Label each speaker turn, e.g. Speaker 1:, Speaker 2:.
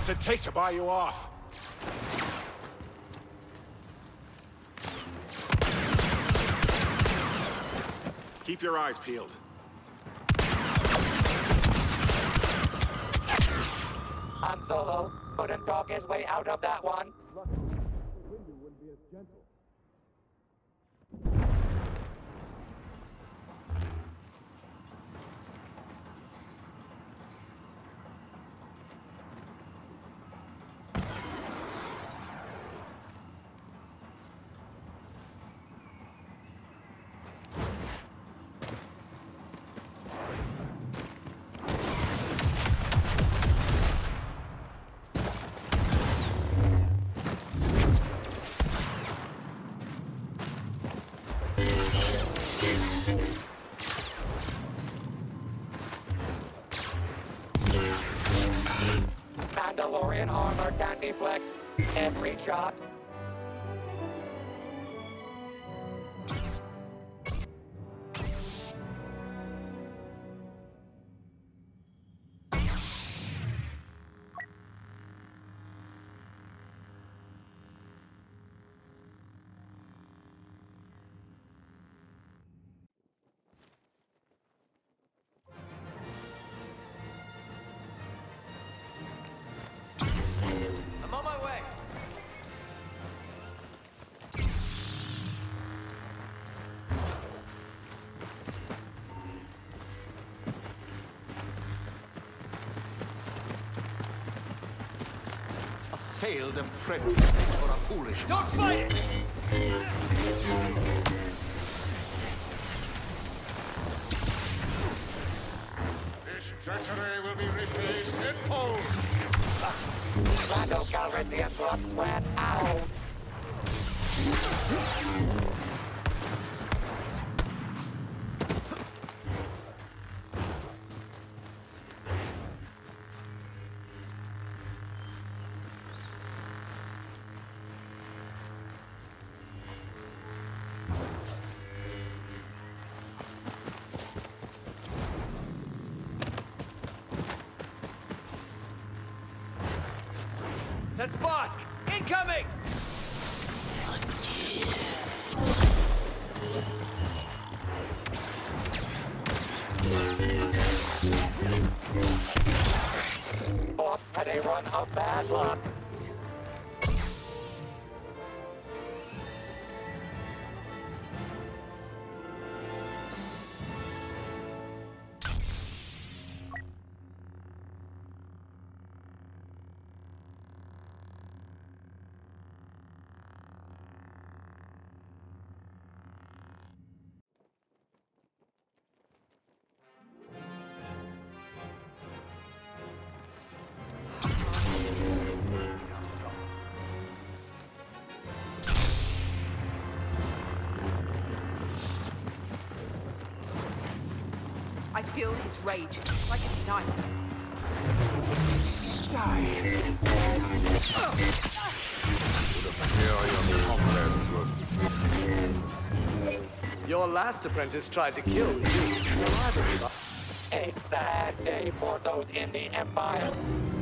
Speaker 1: does it take to buy you off? Keep your eyes peeled.
Speaker 2: Han Solo couldn't talk his way out of that one.
Speaker 1: Wouldn't be as gentle.
Speaker 2: Mandalorian armor can deflect every shot.
Speaker 3: I'm on my way.
Speaker 4: A failed apprentice for a foolish
Speaker 3: Don't fight it!
Speaker 1: This treachery will be repaid tenfold.
Speaker 2: Lando Calrissian's luck ran out.
Speaker 3: That's Bosk! Incoming!
Speaker 2: Boss had a run of bad luck.
Speaker 5: I feel his rage. It's like a knife.
Speaker 3: Your last apprentice tried to kill you, so I believe
Speaker 2: A sad day for those in the Empire.